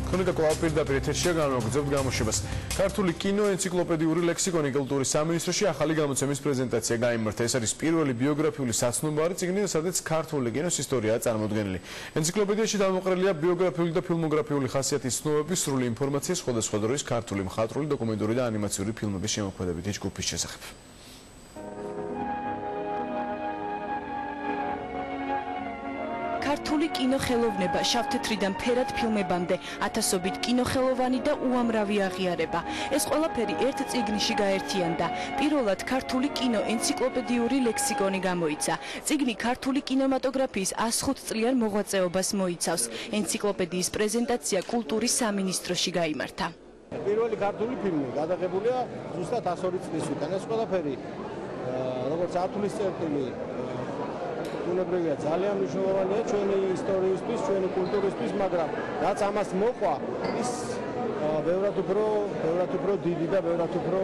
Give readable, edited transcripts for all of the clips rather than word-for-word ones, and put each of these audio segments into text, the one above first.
ქრონიკა კვლავ პირდაპირ ეთერშია განმეორებთ გამოშვებას. ქართული კინო ენციკლოპედიური ლექსიკონი კულტურის სამინისტროში ახალი გამოცემის პრეზენტაცია გაიმართა. ეს არის პირველი ბიოგრაფიული საცნობარი წიგნი, სადაც ქართული კინოს ისტორიაა წარმოდგენილი. ენციკლოპედიაში დამოყრილია ბიოგრაფიული და ფილმოგრაფიული ხასიათის ცნობები, სრული ინფორმაცია სხვადასხვა დროის ქართული, მხატვრული, დოკუმენტური და ანიმაციური ფილმების შემოქმედებითი ჯგუფის შესახებ. ქართული კინოხელოვნება შავთეთრიდან ფერად ფილმებამდე, ათასობით კინოხელოვანი და უამრავი აღიარება. ეს ყველაფერი ერთ წიგნში გაერთიანდა. პირველად ქართული კინო ენციკლოპედიური ლექსიკონი გამოიცა. წიგნი ქართული კინემატოგრაფიის 105 წლიან მოღვაწეობას მოიცავს. ენციკლოპედიის პრეზენტაცია კულტურის სამინისტროში გაიმართა. პირველი ქართული ფილმი გადაღებულია ზუსტად 102 წლის უკან. ეს ყველაფერი როგორც ათulis წერტილი უნებრივია ძალიან მნიშვნელოვანია ჩვენი ისტორიისთვის, ჩვენი კულტურისთვის, მაგრამ რაც ამას მოყვა, ის ბევრად უფრო დიდი და ბევრად უფრო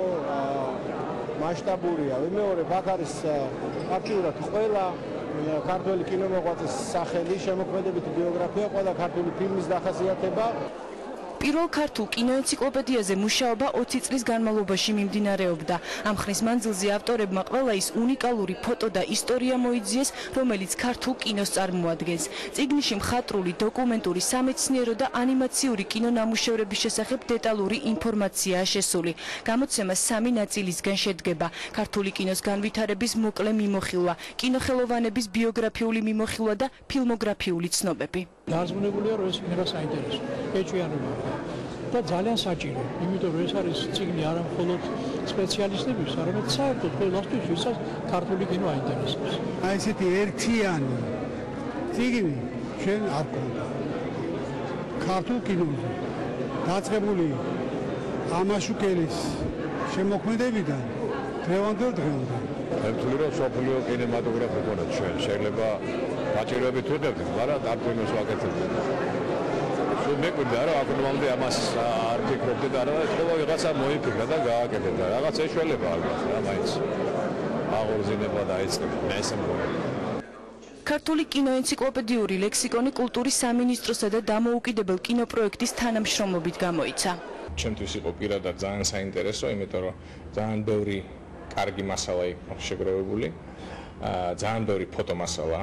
მასშტაბურია. ვიმეორებ, აქ არის აქტიურად ყველა ქართველი კინომოღვაწის სახელი, შემოქმედებითი ბიოგრაფია, ყველა ქართული ფილმის დახასიათება. პირველ ქართულ კინოენციკლოპედიაზე მუშაობა 20 წლის განმავლობაში მიმდინარეობდა. ამ ხნის მანძილზე ავტორებმა ყველა ის უნიკალური ფოტო და ისტორია მოიძიეს, რომელიც ქართულ კინოს წარმოადგენს. წიგნში მხატვრული, დოკუმენტური, სამეცნიერო და ანიმაციური კინონამუშევრების შესახებ დეტალური ინფორმაციაა შესული. გამოცემა 3 ნაწილისგან შედგება: ქართული კინოს განვითარების მოკლე მიმოხილვა, კინოხელოვანების ბიოგრაფიული მიმოხილვა და ფილმოგრაფიული ცნობები. Დაზმუნებულია, რომ ეს იქნება საინტერესო, ეჭვიანობა და ძალიან საჭირო, იმიტომ რომ ეს არის წიგნი არა მხოლოდ სპეციალისტებისთვის, არამედ საერთოდ ყველასთვის, ვისაც ქართული კინო აინტერესებს. აი ესეთი ერთიანი წიგნი ჩვენ არ გვქონდა. ქართულ კინოზე დაწყებული ამაშუკელის შემოქმედებიდან დღევანდელ დღემდე. Pentru că სოფლიო კინემატოგრაფია გქონდა ჩვენ, შეიძლება გაჭირვებით ვიყავით, მაგრამ დაფინოს ვაკეთებდით. სულ მეკვირდა რომ აკრომამდე ამას არ ფიქრობდი და არა, ყველა ვიღაცა მოიფიქრა და გააკეთე და რაღაც ეშველება ალბათ რა, მაინც აღორძინება დაიწყება. მე ესე მგონი. ქართული კინოენციკლოპედიური ლექსიკონი კულტურის სამინისტროსა და დამოუკიდებელ კინოპროექტის თანამშრომლობით გამოიცა. ჩემთვის იყო პირადად ძალიან საინტერესო, იმიტომ რომ ძალიან ბევრი კარგი მასალა იყო შეგროვებული, ძალიან ბევრი ფოტო მასალა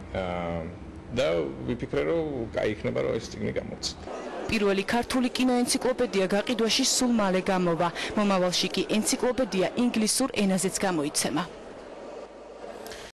და ვიფიქრე რომ კაი იქნება რომ ეს წიგნი გამოჩნდეს. პირველი ქართული კინოენციკლოპედია გაყიდვაში სულ მალე გამოვა. მომავალში კი ენციკლოპედია ინგლისურ ენაზეც გამოიცემა.